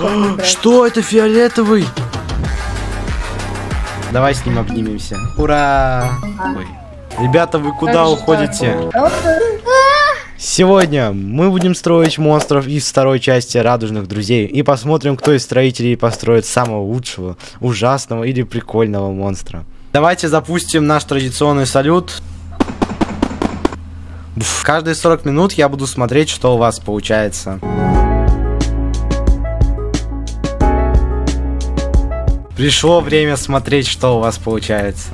Что это фиолетовый? Давай с ним обнимемся. Ура! Ой. Ребята, вы куда уходите? Сегодня мы будем строить монстров из второй части Радужных Друзей. И посмотрим, кто из строителей построит самого лучшего, ужасного или прикольного монстра. Давайте запустим наш традиционный салют. Каждые 40 минут я буду смотреть, что у вас получается. Пришло время смотреть, что у вас получается.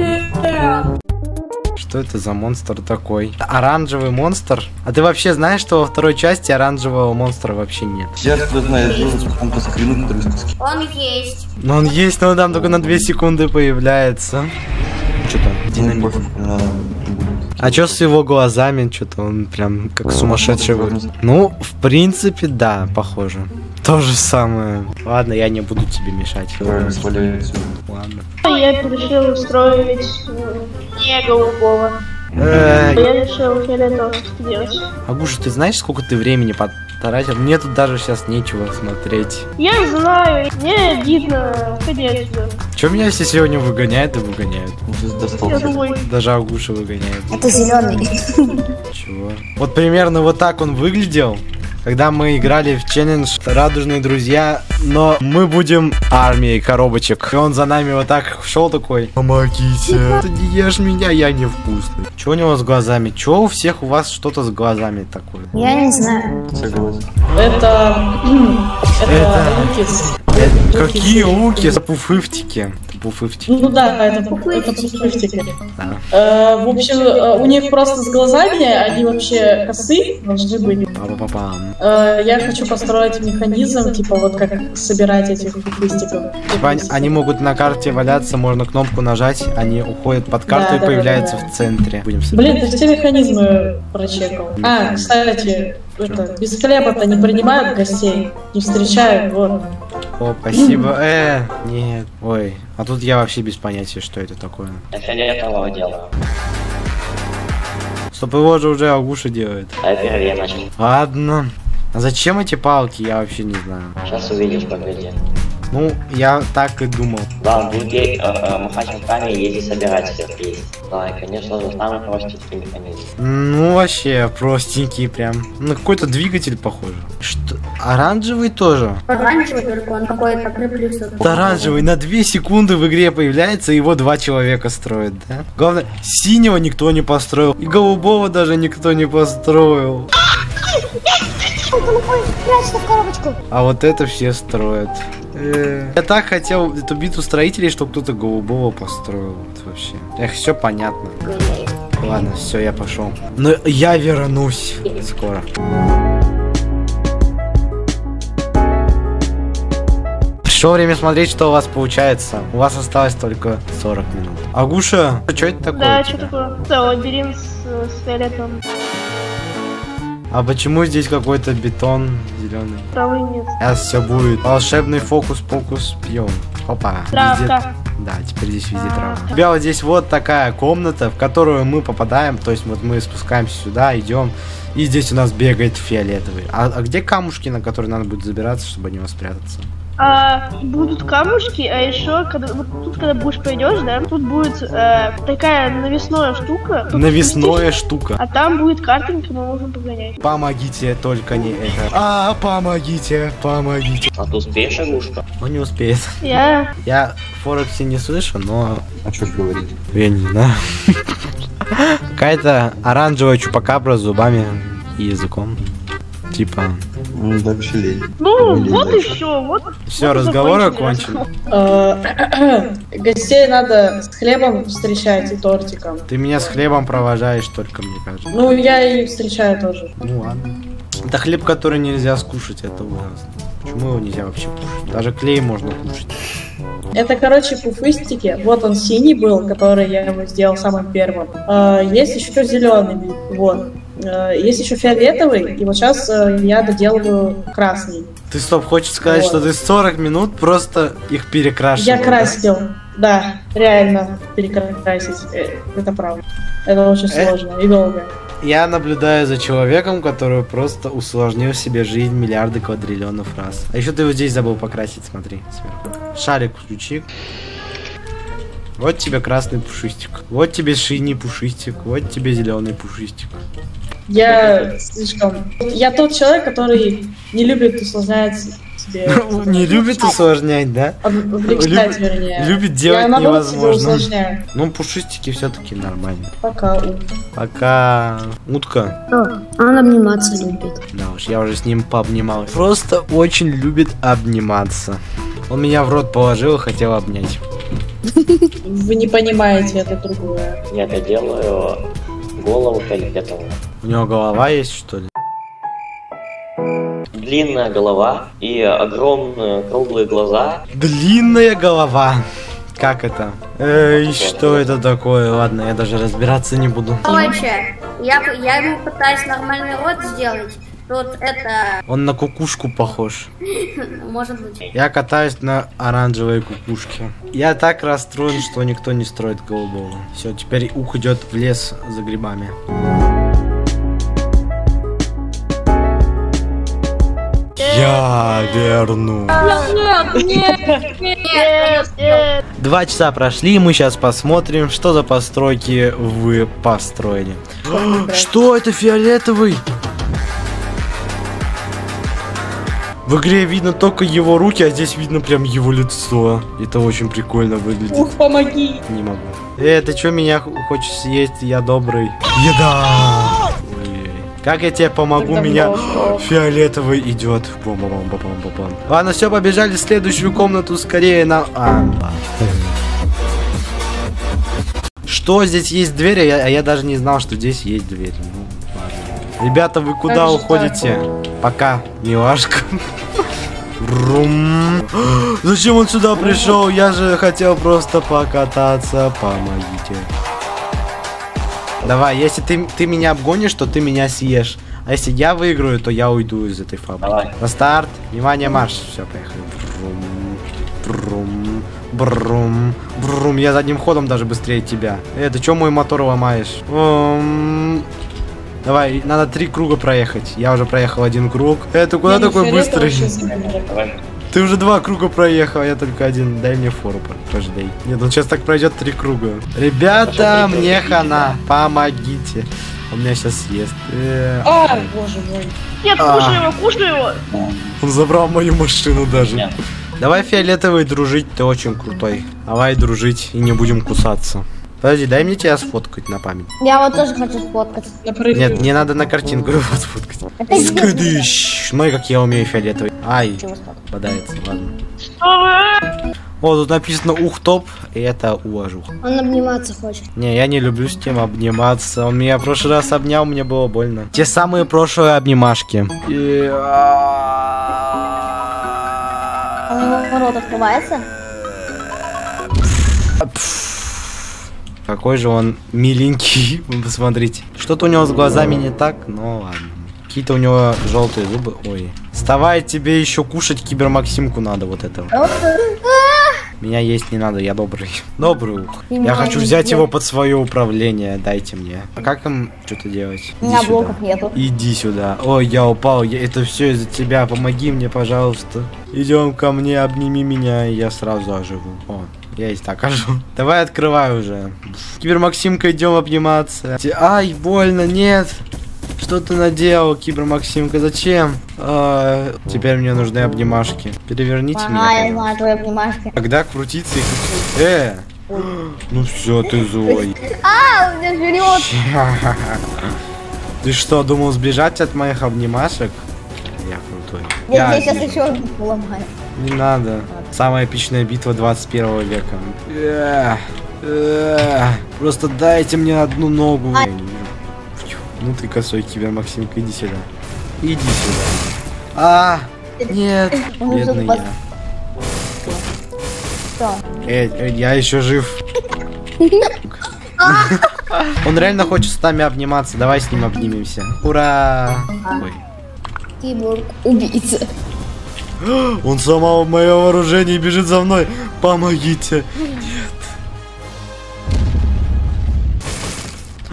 Что это за монстр такой? Оранжевый монстр? А ты вообще знаешь, что во второй части оранжевого монстра вообще нет? Сейчас кто знает, он по скрину, который... Он есть. Но он есть, но он там только на 2 секунды появляется. Что-то динамит. А чё с его глазами? Что-то он прям как сумасшедший выглядит. Ну, в принципе, да, похоже. То же самое. Ладно, я не буду тебе мешать. Ладно. Я решил устроить не голубого. Я решил фиолетового делать. Агуша, ты знаешь, сколько ты времени потратил? Мне тут даже сейчас нечего смотреть. Я знаю, мне обидно, конечно. Чё меня все сегодня выгоняют и выгоняют? Даже Агуша выгоняет. Это зеленый. Чего? Вот примерно вот так он выглядел, когда мы играли в челлендж Радужные Друзья, но мы будем армией коробочек. И он за нами вот так шел такой: помогите, ты не ешь меня, я невкусный. Че у него с глазами? Че у всех у вас что-то с глазами такое? Я не знаю. Это лукис. Какие луки? Пуфыфтики. Пуфыфтики. Ну да, это пуфыфтики. Да. В общем, у них просто с глазами, они вообще косы должны быть. Я хочу построить механизм, типа вот как собирать этих пуфыстиков. Типа они могут на карте валяться, можно кнопку нажать, они уходят под карту и появляются в центре. Блин, ты все механизмы прочекал. Кстати, без хлеба-то не принимают гостей, не встречают, вот. О, спасибо. Нет. Ой, а тут я вообще без понятия, что это такое. Это не этого делаю. Стоп, его же уже Агуша делает. А первый я начал. Ладно. А зачем эти палки, я вообще не знаю. Сейчас увидишь, погоди. Ну, я так и думал. Да, он будет махать руками и ездить собирать всех есть. Да, и, конечно же, самый простенький механизм. Ну, вообще, простенький прям. На какой-то двигатель похоже. Что? Оранжевый тоже? Оранжевый только, он какой-то приплюсовый. Оранжевый на 2 секунды в игре появляется, и его 2 человека строят, да? Главное, синего никто не построил, и голубого даже никто не построил. А вот это все строят. Я так хотел эту битву строителей, чтобы кто-то голубого построил. Вот вообще. Эх, все понятно. Ладно, все, я пошел. Но я вернусь скоро. Пришло время смотреть, что у вас получается. У вас осталось только 40 минут. Агуша, что это такое? Да, что такое? Это лабиринт с фиолетовым. А почему здесь какой-то бетон зеленый? Травы нет. Сейчас все будет. Волшебный фокус-покус пьем. Опа. Травка. Да, теперь здесь везде трава. У тебя вот здесь вот такая комната, в которую мы попадаем. То есть вот мы спускаемся сюда, идем. И здесь у нас бегает фиолетовый. А где камушки, на которые надо будет забираться, чтобы от него спрятаться? Будут камушки, а еще, когда вот тут, когда будешь пойдешь, да, тут будет такая навесная штука. Навесная штука. А там будет картинка, мы можем погонять. Помогите, только не это. Помогите, помогите. А ты успеешь, Агушка? Он не успеет. Я Форексе не слышу, но... А что говорить? Я не знаю. Какая-то оранжевая чупакабра с зубами и языком. Типа... Ну, вообще лень. Ну, вот и все, вот. Все, разговор окончен. Гостей надо с хлебом встречать и тортиком. Ты меня с хлебом провожаешь, только мне кажется. Ну, я и встречаю тоже. Ну ладно. Это хлеб, который нельзя скушать, это ужасно. Почему его нельзя вообще кушать? Даже клей можно кушать. Это, короче, пуфыстики. Вот он синий был, который я ему сделал самым первым. Есть еще зеленый, вот. Есть еще фиолетовый, и вот сейчас я доделываю красный. Ты стоп, хочешь сказать, вот. Что ты 40 минут просто их перекрашивал? Я красил. Да, реально перекрасить. Это правда. Это очень сложно и долго. Я наблюдаю за человеком, который просто усложнил себе жизнь миллиарды квадриллионов раз. А еще ты вот здесь забыл покрасить, смотри, сверху. Шарик включи. Вот тебе красный пушистик. Вот тебе синий пушистик. Вот тебе зеленый пушистик. Я слишком... Я тот человек, который не любит усложнять себе... Не любит усложнять, да? Облегчать, вернее. Любит делать Я наоборот себе невозможно. усложняю. Ну, пушистики все-таки нормально. Пока. Пока утка. Он обниматься любит. Да уж, я уже с ним пообнимался. Просто очень любит обниматься. Он меня в рот положил и хотел обнять. Вы не понимаете, это другое. Нет, я делаю голову фиолетовую. У него голова есть, что ли? Длинная голова и огромные круглые глаза. Длинная голова. Как это? Эй, что это такое? Ладно, я даже разбираться не буду. Короче, я ему пытаюсь нормальный рот сделать. Тут это... Он на кукушку похож. Может быть. Я катаюсь на оранжевой кукушке. Я так расстроен, что никто не строит голубого. Все, теперь ух идет в лес за грибами. Я верну. Нет. 2 часа прошли, и мы сейчас посмотрим, что за постройки вы построили. Что это фиолетовый? В игре видно только его руки, а здесь видно прям его лицо. Это очень прикольно выглядит. Ух, помоги! Не могу. Ты что, меня хочешь съесть? Я добрый. Еда! Ой. Как я тебе помогу? Тогда Меня много. фиолетовый идет. Бам-бам-бам-бам-бам-бам. Ладно, все, побежали в следующую комнату скорее на... Что здесь есть дверь? А я даже не знал, что здесь есть дверь. Ну, ладно. Ребята, вы куда Как же уходите? Пока, милашка. Рум. Зачем он сюда пришел? Я же хотел просто покататься. Помогите. Давай, если ты меня обгонишь, то ты меня съешь. А если я выиграю, то я уйду из этой фабрики. Давай. На старт. Внимание, марш. Все, поехали. Брум, брум, брум. Я задним ходом даже быстрее тебя. Ты чё мой мотор ломаешь? Давай, надо 3 круга проехать. Я уже проехал 1 круг. Ты куда такой быстрый? Давай. Ты уже 2 круга проехал, я только 1. Дай мне фору, подожди. Нет, он сейчас так пройдет 3 круга. Ребята, мне хана. Помогите. Он меня сейчас съест. А, боже мой. Нет, кушай его! Он забрал мою машину даже. Нет. Давай, фиолетовый, дружить, ты очень крутой. Давай дружить и не будем кусаться. Подожди, дай мне тебя сфоткать на память. Я вот тоже хочу сфоткать. Нет, не надо на картинку его сфоткать. Это Скадыщ. Смотри, как я умею фиолетовый. Ай, бодается, ладно. О, тут написано ух топ, и это уважух. Он обниматься хочет. Не, я не люблю с тем обниматься. Он меня в прошлый раз обнял, мне было больно. Те самые прошлые обнимашки. Рот открывается. Какой же он миленький. Вы посмотрите. Что-то у него с глазами не так, но ладно. Какие-то у него желтые зубы. Ой. Вставай, тебе еще кушать кибермаксимку надо вот этого. Меня есть не надо, я добрый. Добрый ух. Я хочу взять его под свое управление. Дайте мне. А как им что-то делать? У меня блоков нету. Иди сюда. Ой, я упал. Это все из-за тебя. Помоги мне, пожалуйста. Идем ко мне, обними меня, и я сразу оживу. О, я и так оживу. Давай открывай уже. Кибермаксимка, идем обниматься. Ай, больно, нет. Что ты наделал, Кибермаксимка? Зачем? Теперь мне нужны обнимашки. Переверните Я меня. знаю твои обнимашки. Когда крутиться и крутиться. Ну все, ты злой. Он меня жрет. Ты что, думал сбежать от моих обнимашек? Я крутой. Я сейчас сбежу. еще одну поломаю. Не надо. Самая эпичная битва 21 века. Просто дайте мне одну ногу. Я не вижу. Ну ты косой, Кибермаксимка, иди сюда. Иди сюда. Нет. Бедный я. Что? Я еще жив. Он реально хочет с нами обниматься. Давай с ним обнимемся. Ура! Ой. Киборг убийца. Он сломал мое вооружение и бежит за мной. Помогите. Нет.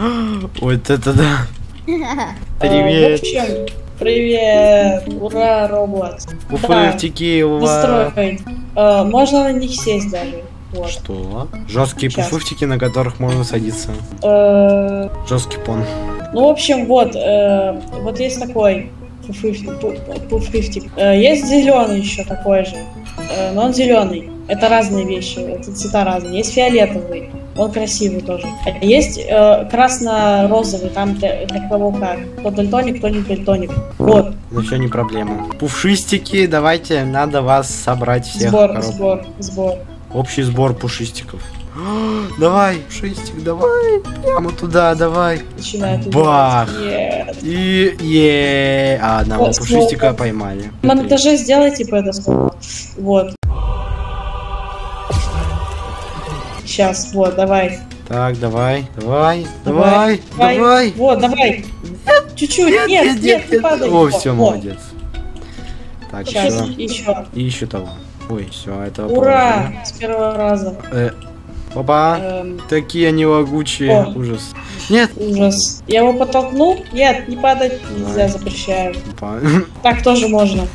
Вот это да. В Привет. общем, привет. Ура, Roblox. Пуфыртики у вас. Настроить. Можно на них сесть даже. Вот. Что? Жесткие Сейчас. пуфыртики, на которых можно садиться. Жесткий пон. Ну, в общем, вот есть такой пуфыртик. Есть зеленый еще такой же. Но он зеленый. Это разные вещи, это цвета разные. Есть фиолетовый, он красивый тоже. А есть красно-розовый, там для кого как. Кто дальтоник, кто не дальтоник. Вот. Ну все, не проблема. Пушистики, давайте, надо вас собрать всех. Сбор. Общий сбор пушистиков. Давай, пушистик, давай. Прямо туда, давай. Начинает Бах! убивать. Нет. И одного Вот, пушистика снова. поймали. На монтаже сделай типа это сколько. Вот. Сейчас, вот, давай. Так, давай. Вот, давай. Чуть-чуть. Нет, не падай. О, все, Вот. молодец. Так, Сейчас, все. еще. И еще того. Ой, все, это. Ура! С первого раза. Опа! Такие они лагучие. О. Ужас. Нет! Ужас. Я его подтолкнул? Нет, не падать нельзя, запрещаю. Опа. Так тоже можно.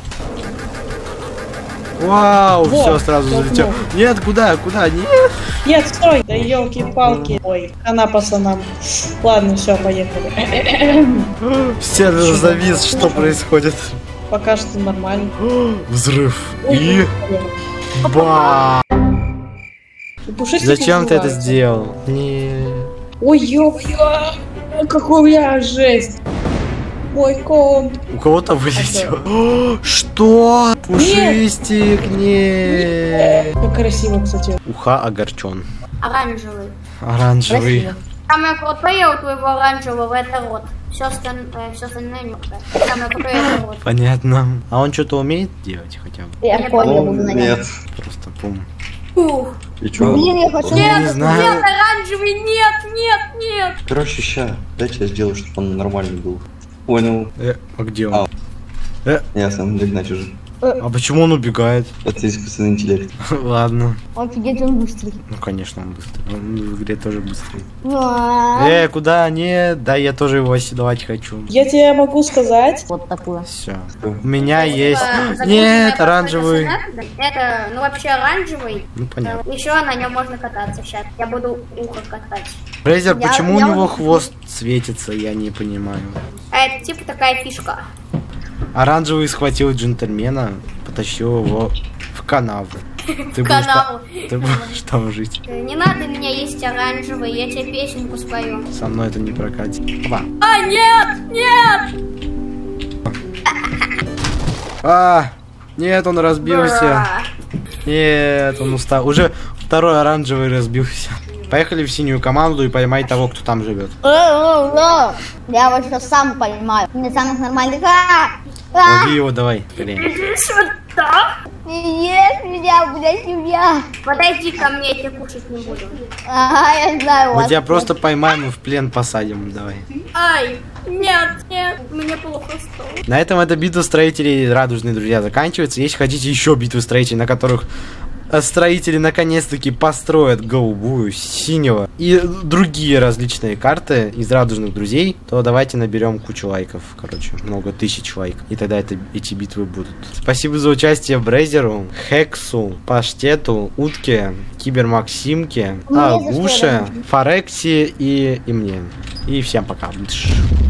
Вау, Вот, все сразу толкнул. залетел. Нет, куда? Нет! Нет, стой! Да елки-палки. Ой, она пацанам. Ладно, все, поехали. Сервер завис, что происходит? Пока что нормально. Взрыв. Ой, И... Ба! Пушистики Зачем ты это взрываются. сделал? Не. Ой, ёп-ё! Какой я жесть! Мой комп. У кого-то вылетело. О, что? Пушистик, нет. Как красиво, кстати. Уха огорчен. Оранжевый. Оранжевый. Самое крутое у твоего оранжевого это рот. Все остальное мертвое. Самое крутое это рот. Понятно. А он что-то умеет делать хотя бы? Я понял, я буду на нем. Нет. Просто пум. Ух. И чё? Блин, я хочу... Я не знаю. Нет, оранжевый, нет. Короче, ща. Дайте я сделаю, чтобы он нормальный был. Понял. А где он? Я сам догнать уже. А почему он убегает? Это искусственный интеллект. Ладно. Офигеть, он быстрый. Ну, конечно, он быстрый. Он в игре тоже быстрый. А, Куда? Нет, да, я тоже его оседлать хочу. Я тебе могу сказать. Вот такую. Все. У меня есть. Загруженная Нет, просто оранжевый. персонаж, да. Это, ну вообще оранжевый. Ну, понятно. Еще на нем можно кататься сейчас. Я буду ухо катать. Фрейзер, Я- почему у я него вот- хвост светится, я не понимаю. А это типа такая фишка. Оранжевый схватил джентльмена, потащил его в канаву. Ты будешь Канал. Ты будешь там жить. Не надо меня есть оранжевый, я тебе песенку спою. Со мной это не прокатит. Опа. А, нет! Нет, он разбился. Бра. Нет, он устал. Уже второй оранжевый разбился. Поехали в синюю команду и поймай того, кто там живет. Я вот сейчас сам понимаю. Не самых нормальных. Лови его, давай, скорее. Сюда. Не ешь меня, блядь, меня. Подойди ко мне, я тебя кушать не буду. Ага, я знаю Мы вас. тебя просто поймаем и в плен посадим, давай. Ай, нет, мне плохо стало. На этом эта битва строителей, радужные друзья, заканчивается. Если хотите еще битвы строителей, на которых строители наконец-таки построят голубую, синего и другие различные карты из радужных друзей, то давайте наберем кучу лайков, короче, много тысяч лайков, и тогда эти битвы будут. Спасибо за участие Брейзеру, Хексу, Паштету, Утке, Кибермаксимке, Мне за Агуше, что Форекси и мне. И всем пока.